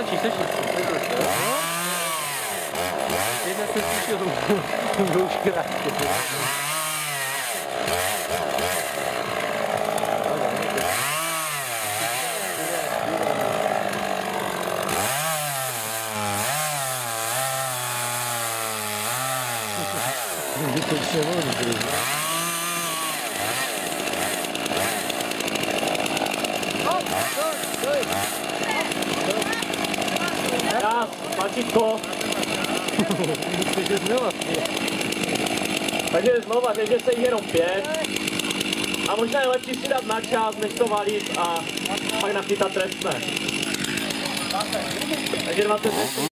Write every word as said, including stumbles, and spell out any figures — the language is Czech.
Sečí, sečí. Jedna se slyšel roušky ráště. To se volí. Raz, tlačítko. Takže znova. Takže znova, takže se jich jenom pět. A možná je lepší si dát na čas, než to valit a pak nachytat trestné. Takže dvacet